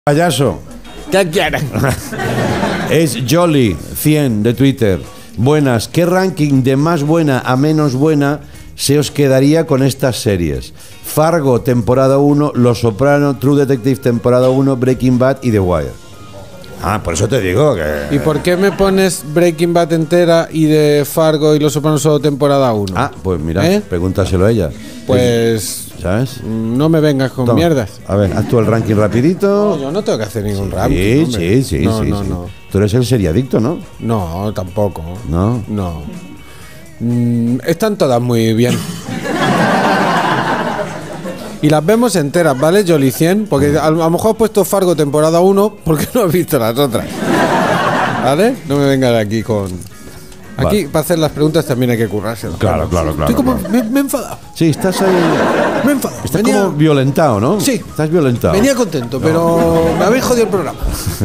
Payaso. ¿Qué quieren? Es Jolly 100 de Twitter. Buenas, ¿qué ranking de más buena a menos buena se os quedaría con estas series? Fargo, temporada 1, Los Soprano, True Detective, temporada 1, Breaking Bad y The Wire. Ah, por eso te digo que... ¿Y por qué me pones Breaking Bad entera y de Fargo y Los Sopranos solo temporada 1? Ah, pues mira, pregúntaselo a ella. Pues... ¿Sabes? No me vengas con mierdas. A ver, haz tú el ranking rapidito. No, yo no tengo que hacer ningún ranking. Sí. No. Tú eres el seriadicto, ¿no? No, tampoco. No. Están todas muy bien. Y las vemos enteras, ¿vale, Jolly 100? Porque a lo mejor has puesto Fargo temporada 1 porque no has visto las otras. ¿Vale? No me vengas aquí con... Aquí, para hacer las preguntas también hay que currárselo. Claro. Estoy como... Me he enfadado. Sí, estás ahí... Me he enfadado. Estás como violentado, ¿no? Sí. Estás violentado. Venía contento, pero me habéis jodido el programa.